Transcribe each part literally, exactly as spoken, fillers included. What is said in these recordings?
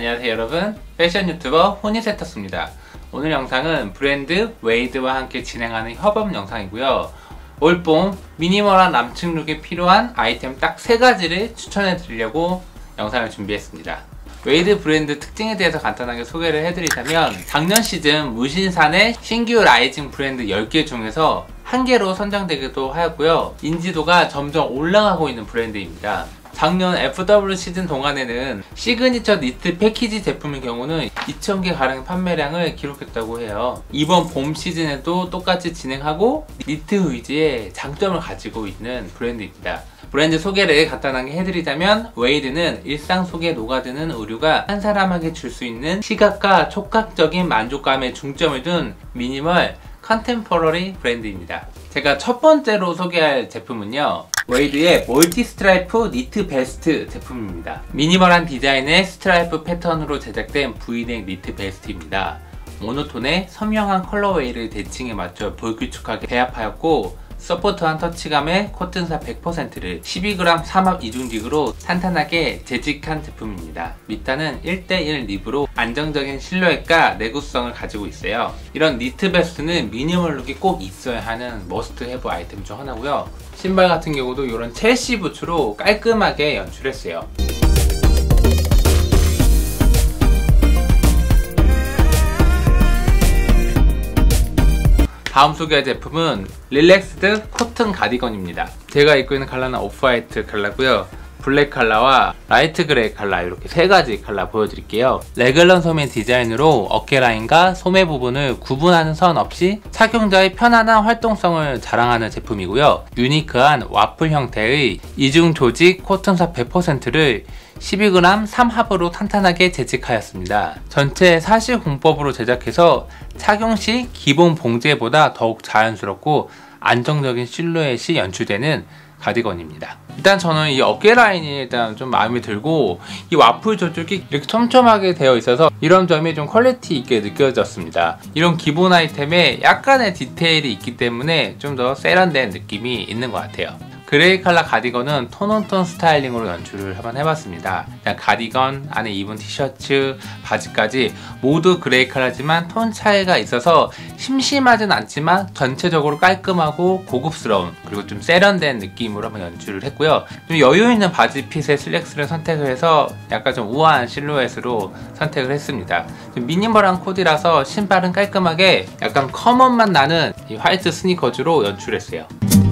안녕하세요 여러분, 패션 유튜버 호니세터스입니다. 오늘 영상은 브랜드 웨이드와 함께 진행하는 협업 영상이고요. 올봄 미니멀한 남측 룩에 필요한 아이템 딱 세 가지를 추천해 드리려고 영상을 준비했습니다. 웨이드 브랜드 특징에 대해서 간단하게 소개를 해드리자면, 작년 시즌 무신산의 신규 라이징 브랜드 열 개 중에서 한 개로 선정되기도 하였고요. 인지도가 점점 올라가고 있는 브랜드입니다. 작년 에프더블유 시즌 동안에는 시그니처 니트 패키지 제품의 경우는 이천 개 가량 판매량을 기록했다고 해요. 이번 봄 시즌에도 똑같이 진행하고 니트 위주의 장점을 가지고 있는 브랜드입니다. 브랜드 소개를 간단하게 해드리자면, 웨이드는 일상 속에 녹아드는 의류가 한 사람에게 줄 수 있는 시각과 촉각적인 만족감에 중점을 둔 미니멀 컨템포러리 브랜드입니다. 제가 첫 번째로 소개할 제품은요, 웨이드의 멀티 스트라이프 니트 베스트 제품입니다. 미니멀한 디자인의 스트라이프 패턴으로 제작된 브이넥 니트 베스트입니다. 모노톤의 선명한 컬러웨이를 대칭에 맞춰 불규칙하게 배합하였고, 서포트한 터치감의 코튼사 백 퍼센트를 십이 그램 삼합 이중직으로 탄탄하게 재직한 제품입니다. 밑단은 일 대 일 립으로 안정적인 실루엣과 내구성을 가지고 있어요. 이런 니트 베스트는 미니멀 룩이 꼭 있어야 하는 머스트 해브 아이템 중 하나고요. 신발 같은 경우도 이런 첼시 부츠로 깔끔하게 연출했어요. 다음 소개할 제품은 릴렉스드 코튼 가디건입니다. 제가 입고 있는 컬러는 오프화이트 컬러고요. 블랙 컬러와 라이트 그레이 컬러, 이렇게 세 가지 컬러 보여드릴게요. 레귤러 소매 디자인으로 어깨 라인과 소매 부분을 구분하는 선 없이 착용자의 편안한 활동성을 자랑하는 제품이고요. 유니크한 와플 형태의 이중 조직 코튼사 백 퍼센트를 십이 그램 삼 합으로 탄탄하게 재직하였습니다. 전체 사실 공법으로 제작해서 착용 시 기본 봉제보다 더욱 자연스럽고 안정적인 실루엣이 연출되는 가디건입니다. 일단 저는 이 어깨 라인이 일단 좀 마음에 들고, 이 와플 조직이 이렇게 촘촘하게 되어 있어서 이런 점이 좀 퀄리티 있게 느껴졌습니다. 이런 기본 아이템에 약간의 디테일이 있기 때문에 좀 더 세련된 느낌이 있는 것 같아요. 그레이 컬러 가디건은 톤온톤 스타일링으로 연출을 한번 해봤습니다. 가디건, 안에 입은 티셔츠, 바지까지 모두 그레이 컬러지만 톤 차이가 있어서 심심하진 않지만 전체적으로 깔끔하고 고급스러운, 그리고 좀 세련된 느낌으로 한번 연출을 했고요. 좀 여유있는 바지 핏의 슬랙스를 선택을 해서 약간 좀 우아한 실루엣으로 선택을 했습니다. 좀 미니멀한 코디라서 신발은 깔끔하게 약간 커먼만 나는 이 화이트 스니커즈로 연출했어요.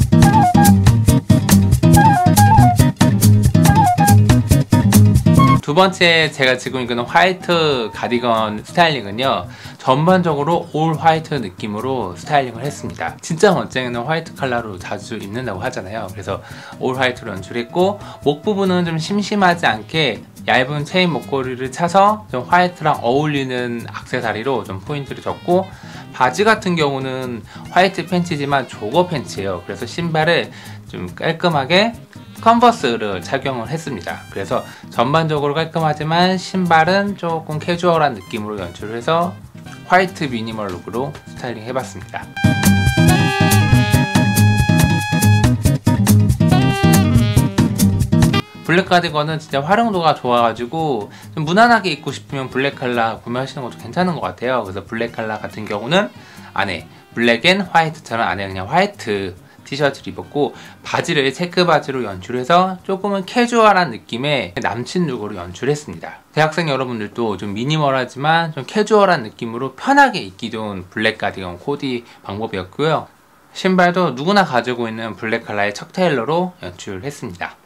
두 번째 제가 지금 입는 화이트 가디건 스타일링은요, 전반적으로 올 화이트 느낌으로 스타일링을 했습니다. 진짜 멋쟁이는 화이트 컬러로 자주 입는다고 하잖아요. 그래서 올 화이트로 연출했고, 목 부분은 좀 심심하지 않게 얇은 체인 목걸이를 차서 좀 화이트랑 어울리는 액세서리로 좀 포인트를 줬고, 바지 같은 경우는 화이트 팬츠지만 조거 팬츠예요. 그래서 신발을 좀 깔끔하게 컨버스를 착용을 했습니다. 그래서 전반적으로 깔끔하지만 신발은 조금 캐주얼한 느낌으로 연출을 해서 화이트 미니멀 룩으로 스타일링 해봤습니다. 블랙 가디건은 진짜 활용도가 좋아가지고 좀 무난하게 입고 싶으면 블랙 컬러 구매하시는 것도 괜찮은 것 같아요. 그래서 블랙 컬러 같은 경우는 안에 블랙 앤 화이트처럼 안에 그냥 화이트 티셔츠를 입었고, 바지를 체크 바지로 연출해서 조금은 캐주얼한 느낌의 남친 룩으로 연출했습니다. 대학생 여러분들도 좀 미니멀하지만 좀 캐주얼한 느낌으로 편하게 입기 좋은 블랙 가디건 코디 방법이었고요. 신발도 누구나 가지고 있는 블랙 컬러의 척 테일러로 연출했습니다.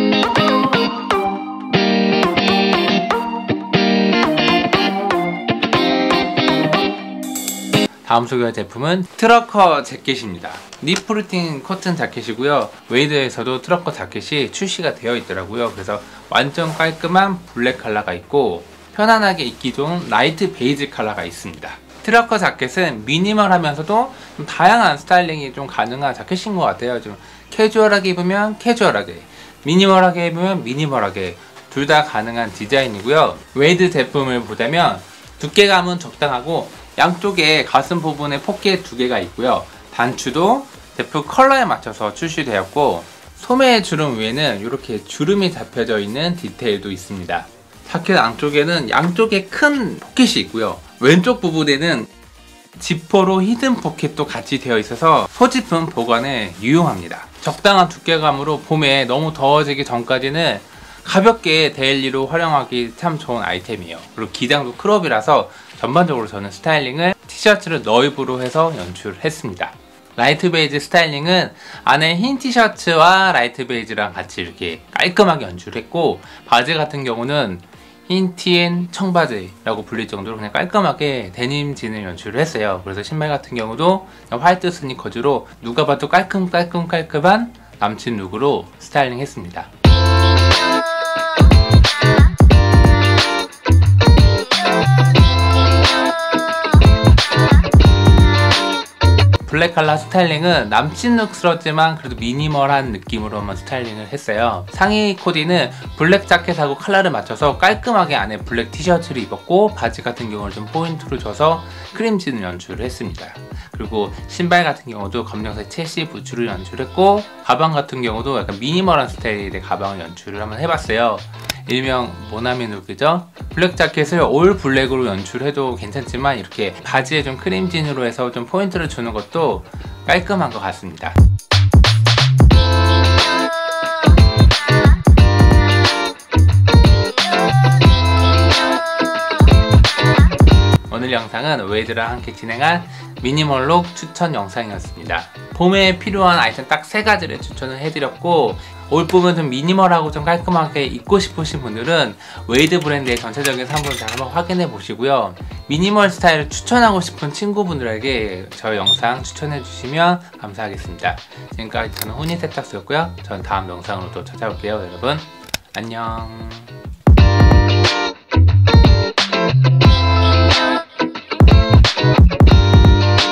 다음 소개할 제품은 트러커 재킷입니다. 니프루팅 코튼 자켓이고요. 웨이드에서도 트러커 자켓이 출시가 되어 있더라고요. 그래서 완전 깔끔한 블랙 컬러가 있고, 편안하게 입기 좋은 라이트 베이지 컬러가 있습니다. 트러커 자켓은 미니멀하면서도 좀 다양한 스타일링이 좀 가능한 자켓인 것 같아요. 좀 캐주얼하게 입으면 캐주얼하게, 미니멀하게 입으면 미니멀하게, 둘 다 가능한 디자인이고요. 웨이드 제품을 보자면 두께감은 적당하고, 양쪽에 가슴 부분에 포켓 두 개가 있고요. 단추도 제품 컬러에 맞춰서 출시되었고, 소매 주름 위에는 이렇게 주름이 잡혀져 있는 디테일도 있습니다. 자켓 안쪽에는 양쪽에 큰 포켓이 있고요. 왼쪽 부분에는 지퍼로 히든 포켓도 같이 되어 있어서 소지품 보관에 유용합니다. 적당한 두께감으로 봄에 너무 더워지기 전까지는 가볍게 데일리로 활용하기 참 좋은 아이템이에요. 그리고 기장도 크롭이라서 전반적으로 저는 스타일링을 티셔츠를 너입으로 해서 연출했습니다. 라이트 베이지 스타일링은 안에 흰 티셔츠와 라이트 베이지랑 같이 이렇게 깔끔하게 연출했고, 바지 같은 경우는 흰 티엔 청바지라고 불릴 정도로 그냥 깔끔하게 데님 진을 연출을 했어요. 그래서 신발 같은 경우도 화이트 스니커즈로 누가 봐도 깔끔 깔끔 깔끔한 남친 룩으로 스타일링 했습니다. 블랙 컬러 스타일링은 남친 룩스럽지만 그래도 미니멀한 느낌으로 한번 스타일링을 했어요. 상의 코디는 블랙 자켓하고 컬러를 맞춰서 깔끔하게 안에 블랙 티셔츠를 입었고, 바지 같은 경우는 좀 포인트를 줘서 크림진을 연출을 했습니다. 그리고 신발 같은 경우도 검정색 첼시 부츠를 연출했고, 가방 같은 경우도 약간 미니멀한 스타일의 가방을 연출을 한번 해봤어요. 일명 모나미 룩이죠. 블랙 자켓을 올 블랙으로 연출해도 괜찮지만 이렇게 바지에 좀 크림진으로 해서 좀 포인트를 주는 것도 깔끔한 것 같습니다. 오늘 영상은 웨이드랑 함께 진행한 미니멀룩 추천 영상이었습니다. 봄에 필요한 아이템 딱 세 가지를 추천을 해드렸고, 올 봄은 좀 미니멀하고 좀 깔끔하게 입고 싶으신 분들은 웨이드 브랜드의 전체적인 상품을 잘 한번 확인해 보시고요. 미니멀 스타일을 추천하고 싶은 친구분들에게 저희 영상 추천해 주시면 감사하겠습니다. 지금까지 저는 혼이 세탁소였고요. 저는 다음 영상으로 또 찾아올게요. 여러분 안녕.